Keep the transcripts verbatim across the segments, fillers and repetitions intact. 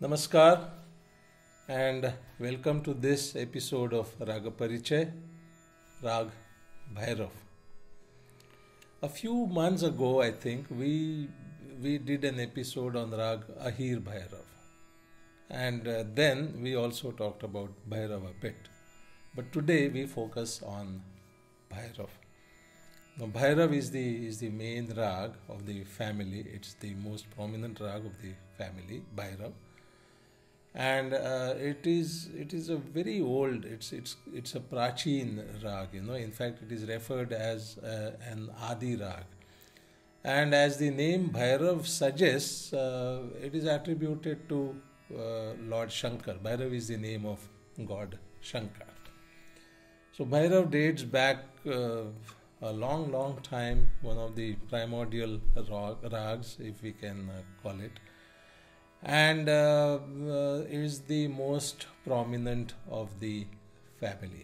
Namaskar and welcome to this episode of Raga Parichay, Rag Bhairav. A few months ago, I think, we we did an episode on Rag Ahir Bhairav. And uh, then we also talked about Bhairav a bit. But today we focus on Bhairav. Now, Bhairav is the, is the main rag of the family. It's the most prominent rag of the family, Bhairav. And uh, it is it is a very old, it's it's it's a Prachin rag, you know. In fact, it is referred as uh, an Adi rag. And as the name Bhairav suggests, uh, it is attributed to uh, Lord Shankar. Bhairav is the name of God Shankar. So Bhairav dates back uh, a long, long time, one of the primordial rags, if we can uh, call it. And uh, uh, is the most prominent of the family.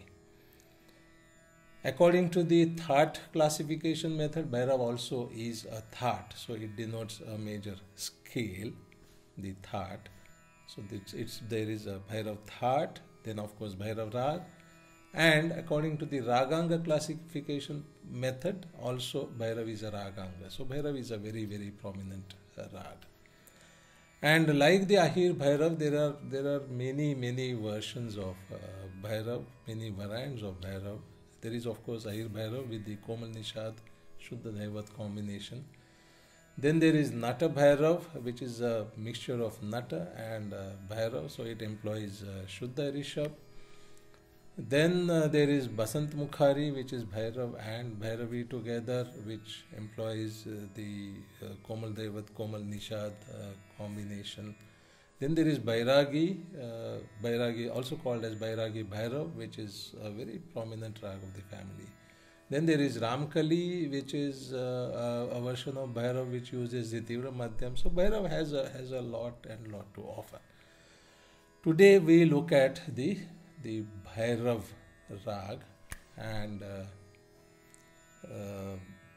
According to the Thaat classification method, Bhairav also is a Thaat, so it denotes a major scale, the Thaat. So it's, it's there is a Bhairav Thaat, then of course Bhairav Rag, and according to the Raganga classification method, also Bhairav is a Raganga. So Bhairav is a very, very prominent uh, Rag. And like the Ahir Bhairav, there are there are many many versions of uh, Bhairav, many variants of Bhairav. There is of course Ahir Bhairav with the Komal Nishad Shuddha Dhaivat combination. Then there is Nata Bhairav, which is a mixture of Nata and uh, Bhairav, so it employs uh, Shuddha Rishabh. Then uh, there is Basant Mukhari, which is Bhairav and Bhairavi together, which employs uh, the uh, Komal Devat, Komal Nishad uh, combination. Then there is Bairagi, uh, Bairagi also called as Bairagi Bhairav, which is a very prominent rag of the family. Then there is Ramkali, which is uh, a, a version of Bhairav which uses the Tivra Madhyam. So Bhairav has a, has a lot and lot to offer. Today we look at the the Bhairav rag, and uh, uh,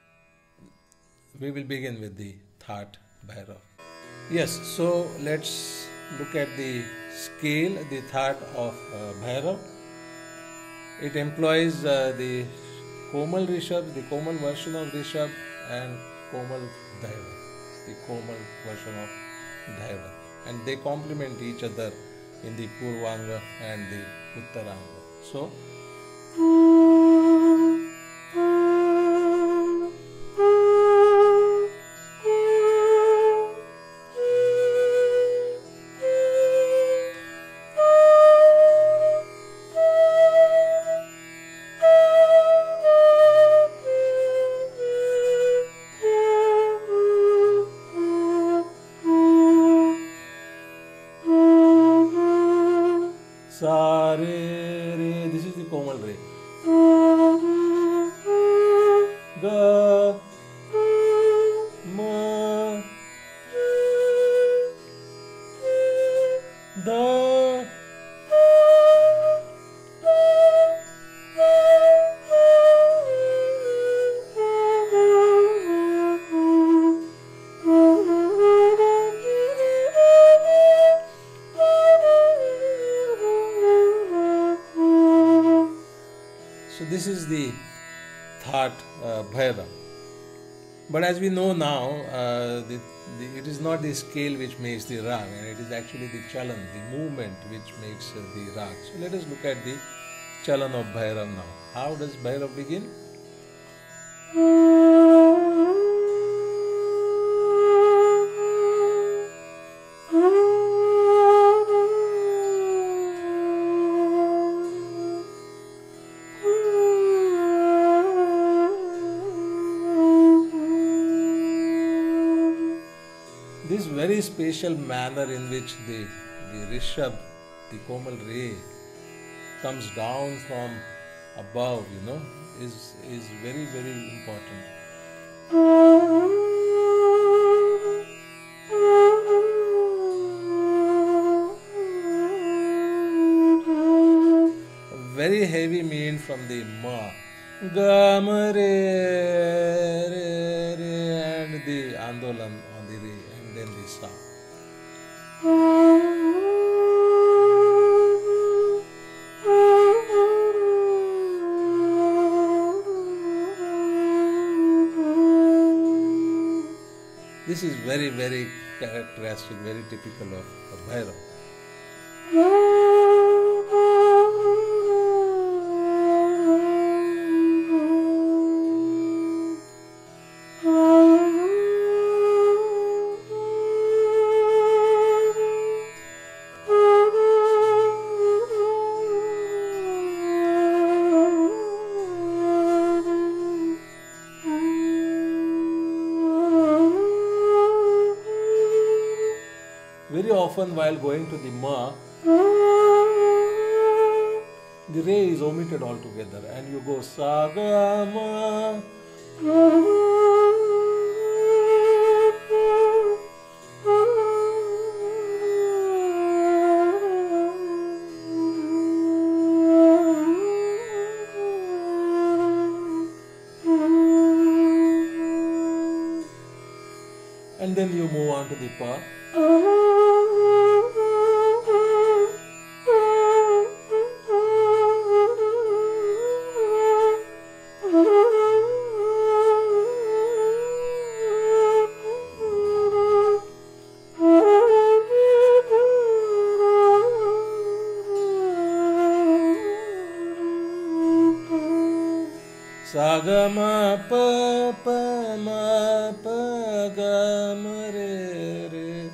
we will begin with the Thaat Bhairav. Yes, so let's look at the scale, the Thaat of uh, Bhairav. It employs uh, the Komal Rishabh, the Komal version of Rishabh, and Komal Dhaivat, the Komal version of Dhaivat, and they complement each other in the Purvanga and the Uttaranga. So, Sa re re, this is the Komal re. Ga ma da. So this is the Thaat uh, Bhairav. But as we know now, uh, the, the, it is not the scale which makes the rag, and it is actually the chalan, the movement which makes uh, the rag. So let us look at the chalan of Bhairav now. How does Bhairav begin? This very special manner in which the, the Rishabh, the Komal Ray, comes down from above, you know, is, is very, very important. Very heavy mean from the Ma. Ga ma re, re, re, and the Andolan on the Re, and then the Sa. This is very, very characteristic, very typical of, of Bhairav. Very often while going to the ma, the re is omitted altogether and you go sa ga ma. And then you move on to the pa. Sa ga ma pa pa ma pa ga ma re re.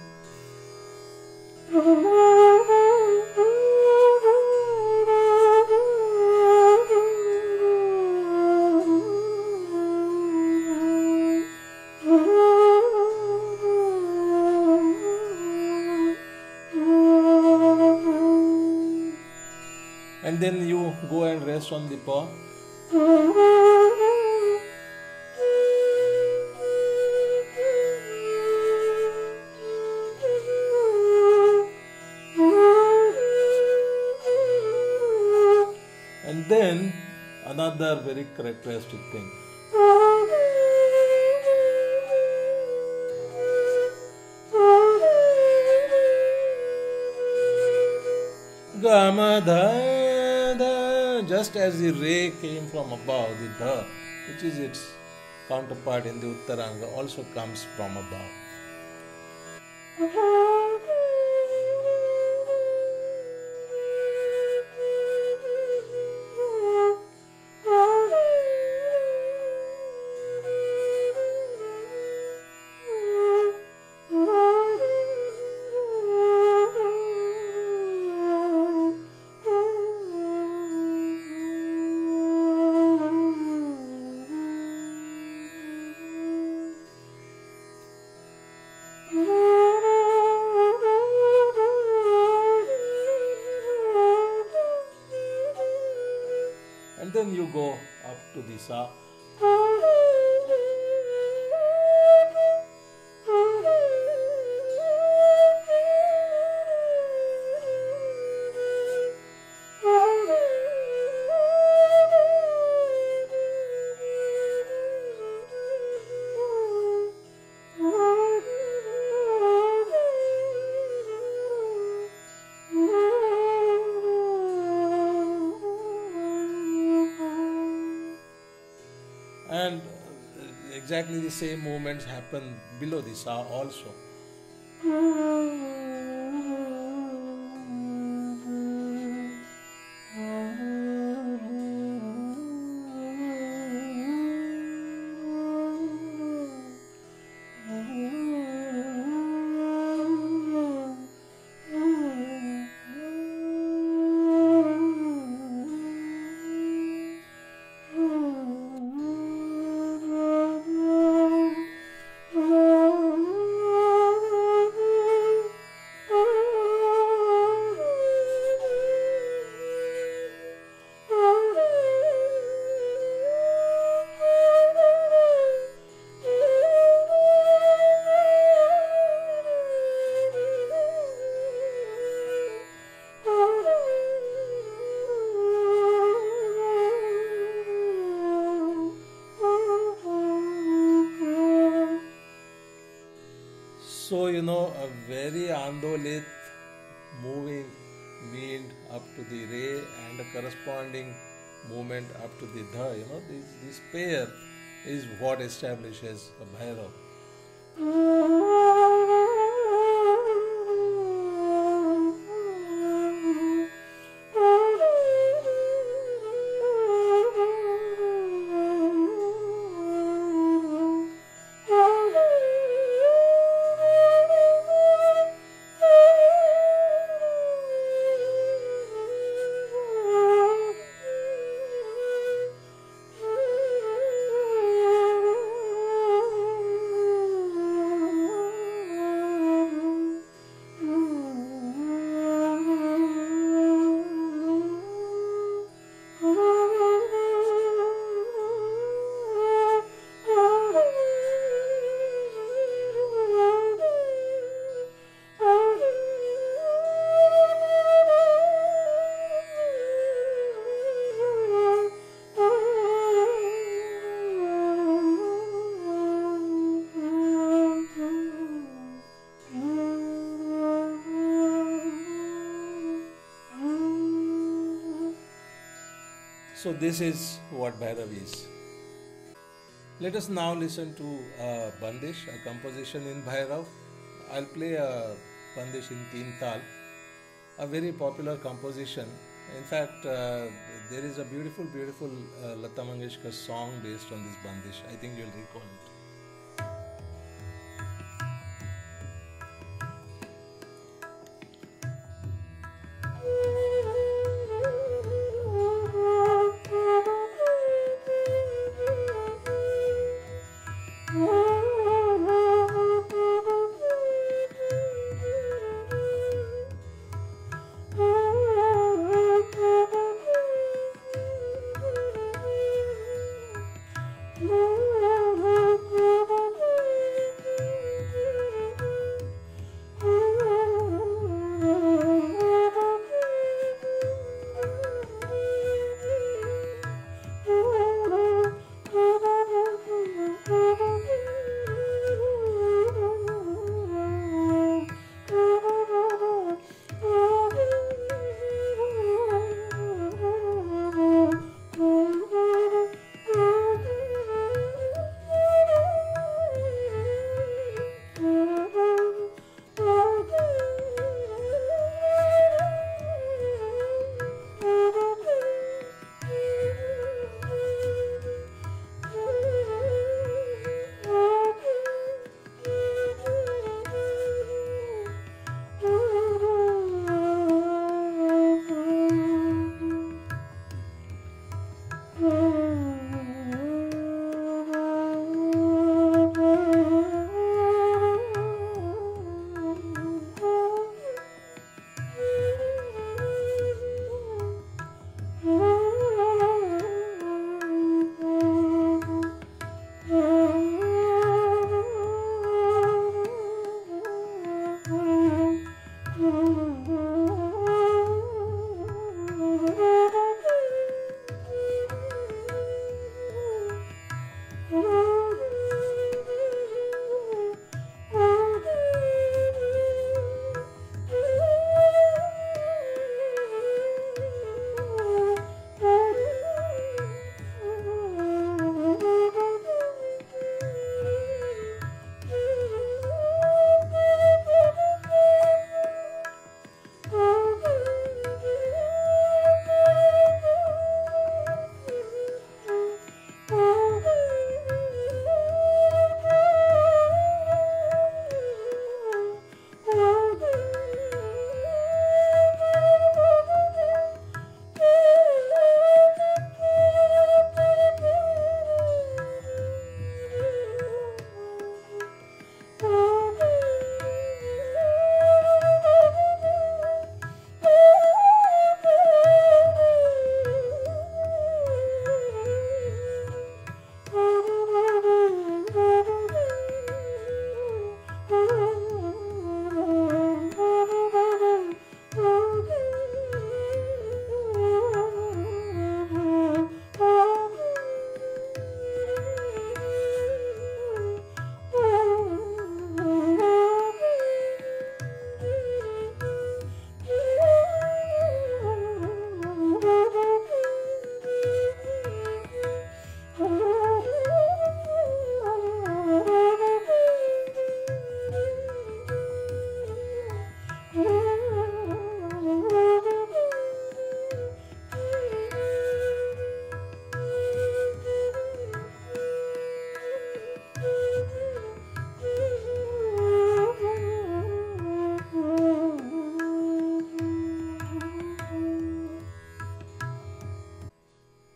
And then you go and rest on the paw. And then another very characteristic thing. Gama dha dha, just as the re came from above, the dha, which is its counterpart in the Uttaranga, also comes from above. And then you go up to the sa. And exactly the same movements happen below the sa also. So, you know, a very andolit moving wind up to the re and a corresponding movement up to the dha, you know, this, this pair is what establishes a Bhairav. So this is what Bhairav is. Let us now listen to a Bandish, a composition in Bhairav. I'll play a Bandish in Teen Tal, a very popular composition. In fact, uh, there is a beautiful, beautiful uh, Lata Mangeshkar song based on this Bandish. I think you'll recall it.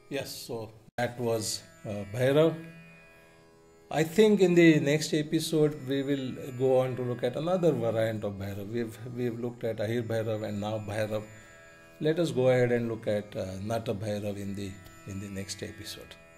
Yes, so that was uh, Bhairav. I think in the next episode we will go on to look at another variant of Bhairav. We've we've looked at Ahir Bhairav and now Bhairav. Let us go ahead and look at uh, Nata Bhairav in the in the next episode.